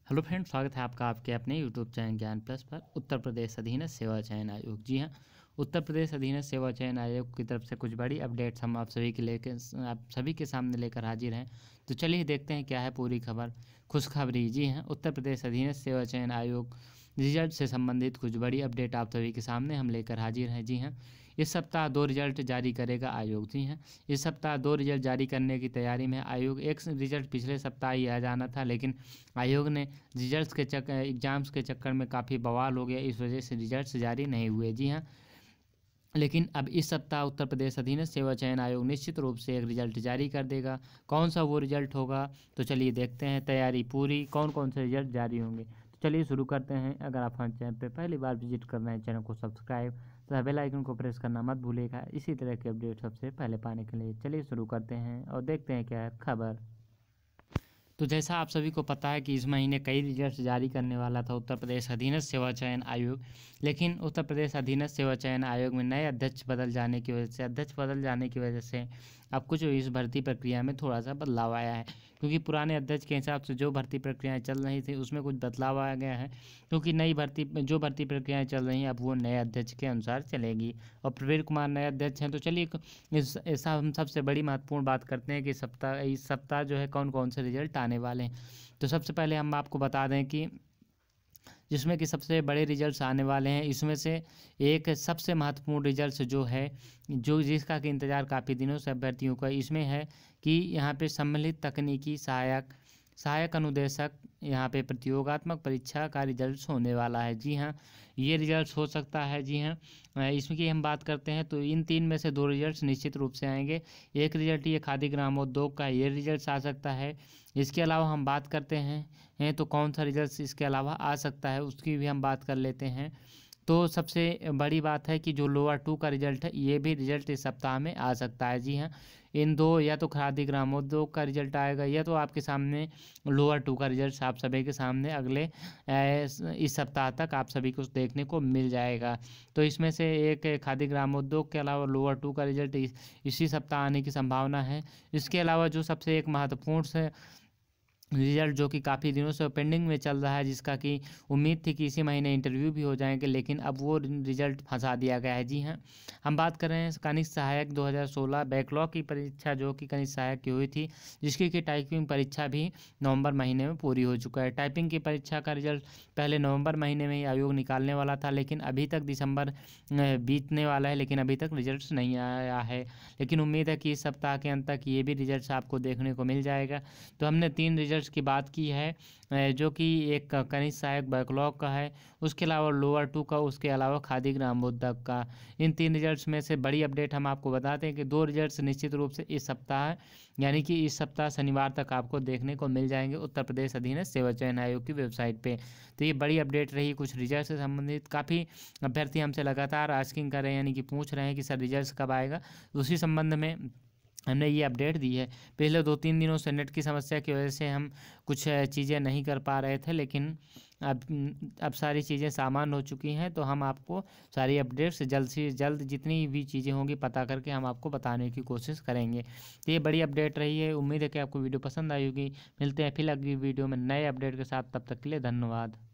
Hello friend, स्वागत है आपका आपके अपने यूट्यूब चैनल ज्ञान प्लस पर। उत्तर प्रदेश अधीनस्थ सेवा चयन आयोग, जी हाँ, उत्तर प्रदेश अधीनस्थ सेवा चयन आयोग की तरफ से कुछ बड़ी अपडेट्स हम आप सभी के सामने लेकर हाजिर हैं। तो चलिए देखते हैं क्या है पूरी खबर। खुशखबरी, जी हाँ, उत्तर प्रदेश अधीनस्थ सेवा चयन आयोग रिजल्ट से संबंधित कुछ बड़ी अपडेट आप सभी के सामने हम लेकर हाजिर हैं। जी हाँ, इस सप्ताह 2 रिजल्ट जारी करेगा आयोग। जी हाँ, इस सप्ताह 2 रिजल्ट जारी करने की तैयारी में आयोग। एक रिजल्ट पिछले सप्ताह ही आ जाना था, लेकिन आयोग ने रिजल्ट्स के एग्ज़ाम्स के चक्कर में काफ़ी बवाल हो गया, इस वजह से रिजल्ट्स जारी नहीं हुए। जी हाँ, लेकिन अब इस सप्ताह उत्तर प्रदेश अधीनस्थ सेवा चयन आयोग निश्चित रूप से एक रिजल्ट जारी कर देगा। कौन सा वो रिजल्ट होगा, तो चलिए देखते हैं। तैयारी पूरी, कौन कौन से रिजल्ट जारी होंगे, तो चलिए शुरू करते हैं। अगर आप हमारे चैनल पर पहली बार विजिट कर रहे हैं, चैनल को सब्सक्राइब तथा बेल आइकन को प्रेस करना मत भूलिएगा, इसी तरह के अपडेट सबसे पहले पाने के लिए। चलिए शुरू करते हैं और देखते हैं क्या है खबर। तो जैसा आप सभी को पता है कि इस महीने कई रिजल्ट जारी करने वाला था उत्तर प्रदेश अधीनस्थ सेवा चयन आयोग, लेकिन उत्तर प्रदेश अधीनस्थ सेवा चयन आयोग में नए अध्यक्ष बदल जाने की वजह से अब कुछ इस भर्ती प्रक्रिया में थोड़ा सा बदलाव आया है। क्योंकि पुराने अध्यक्ष के हिसाब से जो भर्ती प्रक्रियाएं चल रही थी उसमें कुछ बदलाव आ गया है, क्योंकि जो भर्ती प्रक्रियाएं चल रही हैं अब वो नए अध्यक्ष के अनुसार चलेगी और प्रवीण कुमार नए अध्यक्ष हैं। तो चलिए ऐसा हम सबसे बड़ी महत्वपूर्ण बात करते हैं कि इस सप्ताह जो है कौन कौन से रिजल्ट आने वाले हैं। तो सबसे पहले हम आपको बता दें कि जिसमें कि सबसे बड़े रिजल्ट्स आने वाले हैं, इसमें से एक सबसे महत्वपूर्ण रिजल्ट जो है, जिसका कि इंतज़ार काफ़ी दिनों से अभ्यर्थियों का, इसमें है कि यहाँ पे सम्मिलित तकनीकी सहायक अनुदेशक यहाँ पे प्रतियोगात्मक परीक्षा का रिजल्ट होने वाला है। जी हाँ, ये रिजल्ट हो सकता है। जी हाँ, इसमें की हम बात करते हैं तो इन 3 में से 2 रिजल्ट निश्चित रूप से आएंगे। एक रिजल्ट ये खादी ग्रामोद्योग का ये रिजल्ट आ सकता है। इसके अलावा हम बात करते हैं तो कौन सा रिजल्ट इसके अलावा आ सकता है उसकी भी हम बात कर लेते हैं। तो सबसे बड़ी बात है कि जो लोअर 2 का रिजल्ट है, ये भी रिजल्ट इस सप्ताह में आ सकता है। जी हाँ, इन दो, या तो खादी ग्रामोद्योग का रिजल्ट आएगा या तो आपके सामने लोअर 2 का रिजल्ट आप सभी के सामने अगले इस सप्ताह तक आप सभी को देखने को मिल जाएगा। तो इसमें से एक खादी ग्रामोद्योग के अलावा लोअर 2 का रिजल्ट इसी सप्ताह आने की संभावना है। इसके अलावा जो सबसे एक महत्वपूर्ण से रिजल्ट जो कि काफ़ी दिनों से पेंडिंग में चल रहा है, जिसका कि उम्मीद थी कि इसी महीने इंटरव्यू भी हो जाएंगे, लेकिन अब वो रिजल्ट फंसा दिया गया है। जी हाँ, हम बात कर रहे हैं कनिष्ठ सहायक 2016 बैकलॉग की परीक्षा, जो कि कनिष्ठ सहायक की हुई थी, जिसकी कि टाइपिंग परीक्षा भी नवंबर महीने में पूरी हो चुका है। टाइपिंग की परीक्षा का रिजल्ट पहले नवंबर महीने में ही आयोग निकालने वाला था, लेकिन अभी तक दिसंबर बीतने वाला है, लेकिन अभी तक रिजल्ट नहीं आया है। लेकिन उम्मीद है कि इस सप्ताह के अंत तक ये भी रिजल्ट आपको देखने को मिल जाएगा। तो हमने 3 रिजल्ट की बात की है, जो कि एक कनिष्ठ सहायक बैकलॉग का है, उसके अलावा लोअर 2 का, उसके अलावा खादी ग्रामोद्योग का। इन 3 रिजल्ट्स में से बड़ी अपडेट हम आपको बताते हैं कि 2 रिजल्ट्स निश्चित रूप से इस सप्ताह, यानी कि इस सप्ताह शनिवार तक आपको देखने को मिल जाएंगे उत्तर प्रदेश अधीनस्थ सेवा चयन आयोग की वेबसाइट पे। तो ये बड़ी अपडेट रही कुछ रिजल्ट से संबंधित। काफ़ी अभ्यर्थी हमसे लगातार आस्किंग कर रहे हैं, यानी कि पूछ रहे हैं कि सर रिजल्ट कब आएगा। उसी संबंध में हमने ये अपडेट दी है। पिछले 2-3 दिनों से नेट की समस्या की वजह से हम कुछ चीज़ें नहीं कर पा रहे थे, लेकिन अब सारी चीज़ें सामान्य हो चुकी हैं। तो हम आपको सारी अपडेट्स जल्द से जल्द जितनी भी चीज़ें होंगी पता करके हम आपको बताने की कोशिश करेंगे। तो ये बड़ी अपडेट रही है। उम्मीद है कि आपको वीडियो पसंद आई होगी। मिलते हैं फिर अगली वीडियो में नए अपडेट के साथ, तब तक के लिए धन्यवाद।